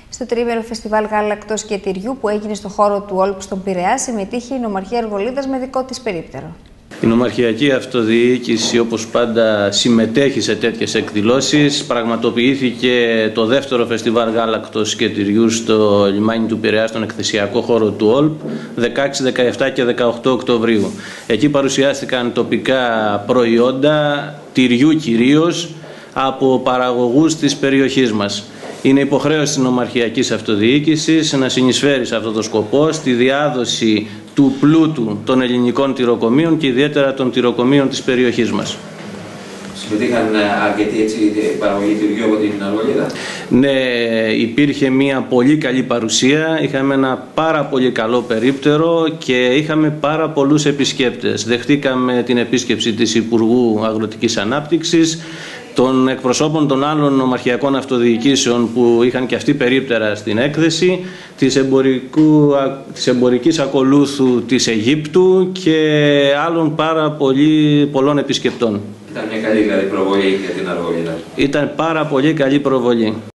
Στο τριήμερο φεστιβάλ γάλακτος και τυριού που έγινε στο χώρο του Όλπ στον Πειραιά συμμετείχε η Νομαρχία Αρβολίδας με δικό της περίπτερο. Η Νομαρχιακή Αυτοδιοίκηση, όπως πάντα, συμμετέχει σε τέτοιες εκδηλώσεις. Πραγματοποιήθηκε το δεύτερο φεστιβάλ γάλακτος και τυριού στο λιμάνι του Πειραιά, στον εκθεσιακό χώρο του Όλπ, 16, 17 και 18 Οκτωβρίου. Εκεί παρουσιάστηκαν τοπικά προϊόντα, τυριού κυρίως, από παραγωγούς της περιοχής μας. Είναι υποχρέωση της Νομαρχιακής Αυτοδιοίκησης να συνεισφέρει σε αυτό το σκοπό στη διάδοση του πλούτου των ελληνικών τυροκομείων και ιδιαίτερα των τυροκομείων της περιοχής μας. Συμμετείχαν αρκετοί παραγωγοί τυριού από την Αρβολίδα. Ναι, υπήρχε μια πολύ καλή παρουσία, είχαμε ένα πάρα πολύ καλό περίπτερο και είχαμε πάρα πολλούς επισκέπτες. Δεχτήκαμε την επίσκεψη της Υπουργού Αγροτικής Ανάπτυξης, των εκπροσώπων των άλλων νομαρχιακών αυτοδιοικήσεων που είχαν και αυτοί περίπτερα στην έκθεση, της εμπορικής ακολούθου της Αιγύπτου και άλλων πολλών επισκεπτών. Ήταν μια καλή προβολή για την Αρβολίδα. Ήταν πάρα πολύ καλή προβολή.